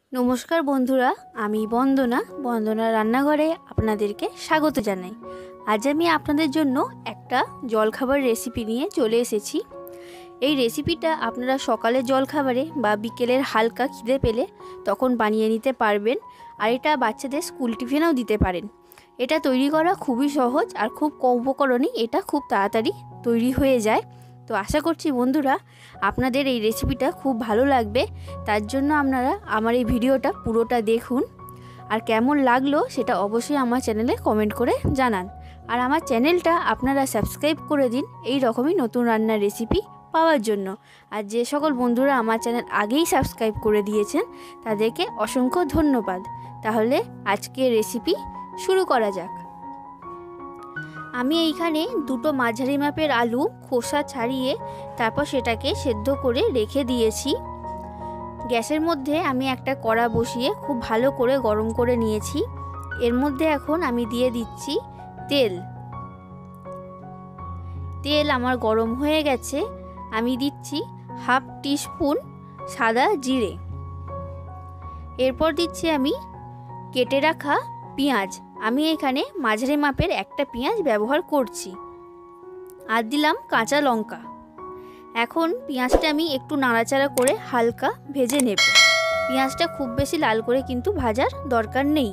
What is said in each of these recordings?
নমস্কার বন্ধুরা, আমি বন্দনা রান্নাঘরে আপনাদেরকে স্বাগত জানাই। আজ আমি আপনাদের জন্য একটা জলখাবার রেসিপি নিয়ে চলে এসেছি। এই রেসিপিটা আপনারা সকালের জলখাবারে বা বিকেলের হালকা খিদে পেলে তখন বানিয়ে নিতে পারবেন, আর এটা বাচ্চাদের স্কুল টিফিনেও দিতে পারেন। এটা তৈরি করা খুবই সহজ আর খুব কম উপকরণেই এটা খুব তাড়াতাড়ি তৈরি হয়ে যায়। তো আশা করছি বন্ধুরা আপনাদের এই রেসিপিটা খুব ভালো লাগবে। তার জন্য আপনারা আমার এই ভিডিওটা পুরোটা দেখুন, আর কেমন লাগলো সেটা অবশ্যই আমার চ্যানেলে কমেন্ট করে জানান। আর আমার চ্যানেলটা আপনারা সাবস্ক্রাইব করে দিন এই রকমই নতুন রান্নার রেসিপি পাওয়ার জন্য। আর যে সকল বন্ধুরা আমার চ্যানেল আগেই সাবস্ক্রাইব করে দিয়েছেন তাদেরকে অসংখ্য ধন্যবাদ। তাহলে আজকের রেসিপি শুরু করা যাক। আমি এইখানে দুটো মাঝারি মাপের আলু খোসা ছাড়িয়ে তারপর সেটাকে সেদ্ধ করে রেখে দিয়েছি। গ্যাসের মধ্যে আমি একটা কড়া বসিয়ে খুব ভালো করে গরম করে নিয়েছি। এর মধ্যে এখন আমি দিয়ে দিচ্ছি তেল আমার গরম হয়ে গেছে। আমি দিচ্ছি হাফ টিস্পুন সাদা জিরে। এরপর দিচ্ছি আমি কেটে রাখা পেঁয়াজ। আমি এখানে মাঝারি মাপের একটা পেঁয়াজ ব্যবহার করছি। আর দিলাম কাঁচা লঙ্কা। এখন পেঁয়াজটা আমি একটু নাড়াচাড়া করে হালকা ভেজে নেব। পেঁয়াজটা খুব বেশি লাল করে কিন্তু ভাজার দরকার নেই।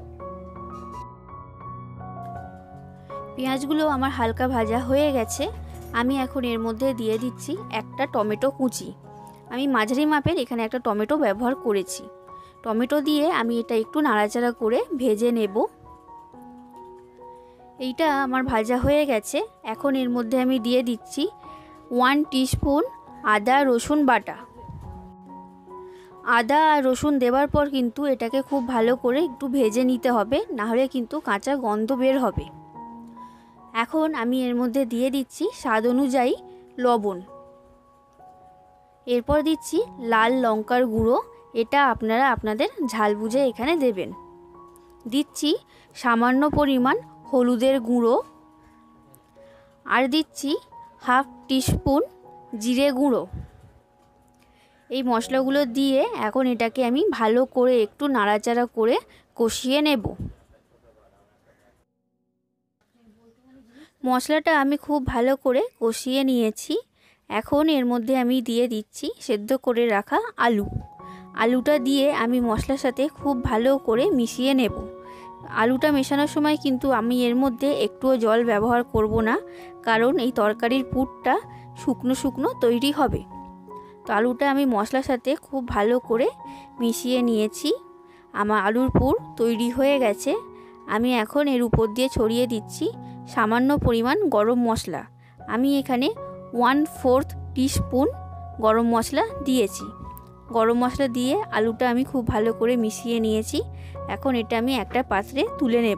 পেঁয়াজগুলো আমার হালকা ভাজা হয়ে গেছে। আমি এখন এর মধ্যে দিয়ে দিচ্ছি একটা টমেটো কুচি। আমি মাঝারি মাপের এখানে একটা টমেটো ব্যবহার করেছি। টমেটো দিয়ে আমি এটা একটু নাড়াচাড়া করে ভেজে নেব। এইটা আমার ভাজা হয়ে গেছে। এখন এর মধ্যে আমি দিয়ে দিচ্ছি 1 টিস্পুন আদা রসুন বাটা। আদা আর রসুন দেওয়ার পর কিন্তু এটাকে খুব ভালো করে একটু ভেজে নিতে হবে, না হলে কিন্তু কাঁচা গন্ধ বের হবে। এখন আমি এর মধ্যে দিয়ে দিচ্ছি স্বাদ অনুযায়ী লবণ। এরপর দিচ্ছি লাল লঙ্কার গুঁড়ো। এটা আপনারা আপনাদের ঝাল বুঝে এখানে দেবেন। দিচ্ছি সামান্য পরিমাণ হলুদের গুঁড়ো। আর দিচ্ছি হাফ টিস্পুন জিরে গুঁড়ো। এই মশলাগুলো দিয়ে এখন এটাকে আমি ভালো করে একটু নাড়াচাড়া করে কষিয়ে নেব। মশলাটা আমি খুব ভালো করে কষিয়ে নিয়েছি। এখন এর মধ্যে আমি দিয়ে দিচ্ছি সেদ্ধ করে রাখা আলুটা দিয়ে আমি মশলার সাথে খুব ভালো করে মিশিয়ে নেব। আলুটা মেশানোর সময় কিন্তু আমি এর মধ্যে একটুও জল ব্যবহার করব না, কারণ এই তরকারির পুরটা শুকনো শুকনো তৈরি হবে। তো আলুটা আমি মশলার সাথে খুব ভালো করে মিশিয়ে নিয়েছি। আমার আলুর পুর তৈরি হয়ে গেছে। আমি এখন এর উপর দিয়ে ছড়িয়ে দিচ্ছি সামান্য পরিমাণ গরম মশলা। আমি এখানে 1/4 টিস্পুন গরম মশলা দিয়েছি। গরম মশলা দিয়ে আলুটা আমি খুব ভালো করে মিশিয়ে নিয়েছি। এখন এটা আমি একটা পাত্রে তুলে নেব।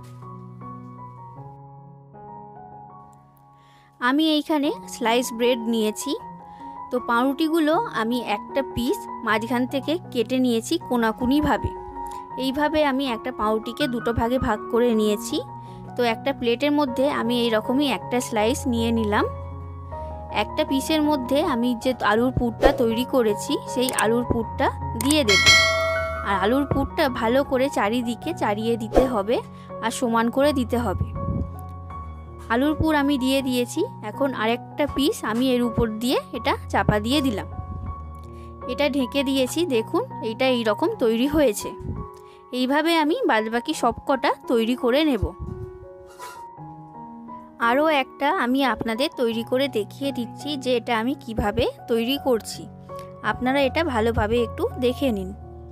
আমি এইখানে স্লাইস ব্রেড নিয়েছি। তো পাউরুটিগুলো আমি একটা পিস মাঝখান থেকে কেটে নিয়েছি কোনাকুনিভাবে। এইভাবে আমি একটা পাউরুটিকে দুটো ভাগে ভাগ করে নিয়েছি। তো একটা প্লেটের মধ্যে আমি এই রকমই একটা স্লাইস নিয়ে নিলাম। একটা পিসের মধ্যে আমি যে আলুর পুরটা তৈরি করেছি সেই আলুর পুরটা দিয়ে দেব। আর আলুর পুরটা ভালো করে চারিদিকে চাড়িয়ে দিতে হবে আর সমান করে দিতে হবে। আলুর পুর আমি দিয়ে দিয়েছি। এখন আরেকটা পিস আমি এর উপর দিয়ে এটা চাপা দিয়ে দিলাম। এটা ঢেকে দিয়েছি। দেখুন এইটা এই রকম তৈরি হয়েছে। এইভাবে আমি বাদবাকি সবকটা তৈরি করে নেব। আরও একটা আমি আপনাদের তৈরি করে দেখিয়ে দিচ্ছি যে এটা আমি কিভাবে তৈরি করছি। আপনারা এটা ভালোভাবে একটু দেখে নিন।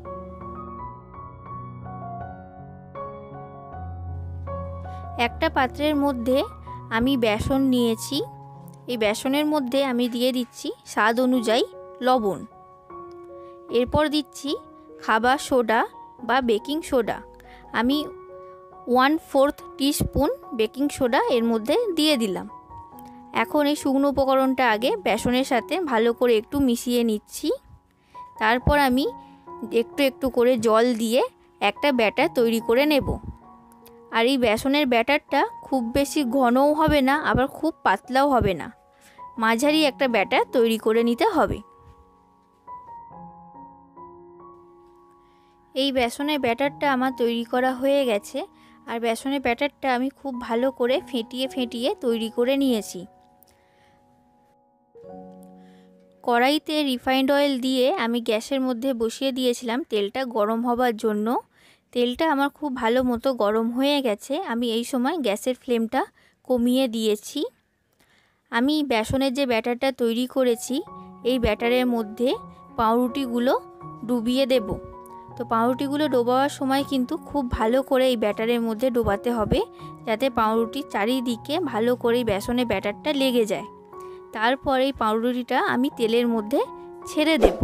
একটা পাত্রের মধ্যে আমি বেসন নিয়েছি। এই বেসনের মধ্যে আমি দিয়ে দিচ্ছি স্বাদ অনুযায়ী লবণ। এরপর দিচ্ছি খাবার সোডা বা বেকিং সোডা। আমি 1/4 টিস্পুন বেকিং সোডা এর মধ্যে দিয়ে দিলাম। এখন এই শুকনো উপকরণটা আগে বেসনের সাথে ভালো করে একটু মিশিয়ে নিচ্ছি। তারপর আমি একটু একটু করে জল দিয়ে একটা ব্যাটার তৈরি করে নেব। আর এই বেসনের ব্যাটারটা খুব বেশি ঘনও হবে না, আবার খুব পাতলাও হবে না, মাঝারি একটা ব্যাটার তৈরি করে নিতে হবে। এই বেসনের ব্যাটারটা আমার তৈরি করা হয়ে গেছে। আর বেসনের ব্যাটারটা আমি খুব ভালো করে ফেটিয়ে ফেটিয়ে তৈরি করে নিয়েছি। কড়াইতে রিফাইন্ড অয়েল দিয়ে আমি গ্যাসের মধ্যে বসিয়ে দিয়েছিলাম তেলটা গরম হবার জন্য। তেলটা আমার খুব ভালো মতো গরম হয়ে গেছে। আমি এই সময় গ্যাসের ফ্লেমটা কমিয়ে দিয়েছি। আমি বেসনের যে ব্যাটারটা তৈরি করেছি এই ব্যাটারের মধ্যে পাউরুটিগুলো ডুবিয়ে দেব। তো পাউরুটিগুলো ডোবাবার সময় কিন্তু খুব ভালো করে এই ব্যাটারের মধ্যে ডোবাতে হবে, যাতে পাউরুটির চারিদিকে ভালো করে বেসনের ব্যাটারটা লেগে যায়। তারপর এই পাউরুটিটা আমি তেলের মধ্যে ছেড়ে দেব।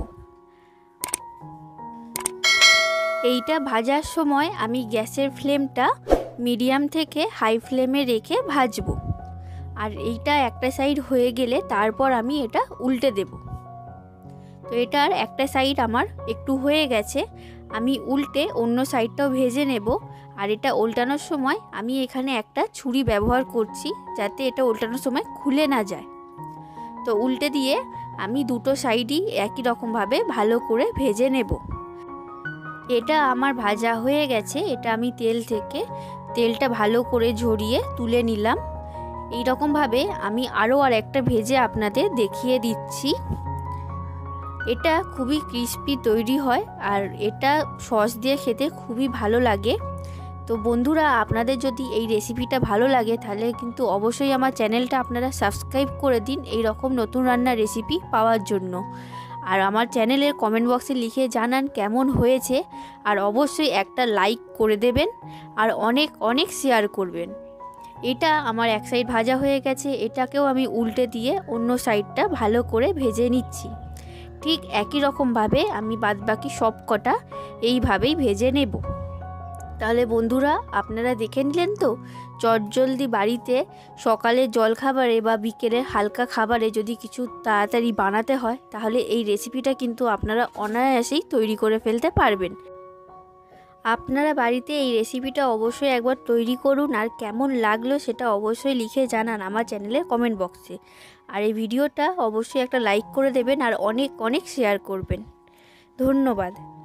এইটা ভাজার সময় আমি গ্যাসের ফ্লেমটা মিডিয়াম থেকে হাই ফ্লেমে রেখে ভাজবো। আর এইটা একটা সাইড হয়ে গেলে তারপর আমি এটা উল্টে দেব। তো এটার একটা সাইড আমার একটু হয়ে গেছে, আমি উল্টে অন্য সাইডটাও ভেজে নেব। আর এটা উল্টানোর সময় আমি এখানে একটা ছুরি ব্যবহার করছি, যাতে এটা উল্টানোর সময় খুলে না যায়। তো উল্টে দিয়ে আমি দুটো সাইডই একই রকমভাবে ভালো করে ভেজে নেব। এটা আমার ভাজা হয়ে গেছে। এটা আমি তেলটা ভালো করে ঝরিয়ে তুলে নিলাম। এই রকমভাবে আমি আরও একটা ভেজে আপনাদের দেখিয়ে দিচ্ছি। এটা খুবই ক্রিস্পি তৈরি হয় আর এটা সস দিয়ে খেতে খুবই ভালো লাগে। তো বন্ধুরা, আপনাদের যদি এই রেসিপিটা ভালো লাগে তাহলে কিন্তু অবশ্যই আমার চ্যানেলটা আপনারা সাবস্ক্রাইব করে দিন এই রকম নতুন রান্নার রেসিপি পাওয়ার জন্য। আর আমার চ্যানেলের কমেন্ট বক্সে লিখে জানান কেমন হয়েছে। আর অবশ্যই একটা লাইক করে দেবেন আর অনেক অনেক শেয়ার করবেন। এটা আমার এক সাইড ভাজা হয়ে গেছে, এটাকেও আমি উল্টে দিয়ে অন্য সাইডটা ভালো করে ভেজে নিচ্ছি। ঠিক একই রকমভাবে আমি বাদবাকি সব কটা এইভাবেই ভেজে নেব। তাহলে বন্ধুরা, আপনারা দেখে নিলেন তো, চটজলদি বাড়িতে সকালে জলখাবারে বা বিকেলের হালকা খাবারে যদি কিছু তাড়াতাড়ি বানাতে হয় তাহলে এই রেসিপিটা কিন্তু আপনারা অনায়াসেই তৈরি করে ফেলতে পারবেন। আপনারা বাড়িতে এই রেসিপিটা অবশ্যই একবার তৈরি করুন আর কেমন লাগলো সেটা অবশ্যই লিখে জানান আমার চ্যানেলের কমেন্ট বক্সে। আর এই ভিডিওটা অবশ্যই একটা লাইক করে দেবেন আর অনেক অনেক শেয়ার করবেন। ধন্যবাদ।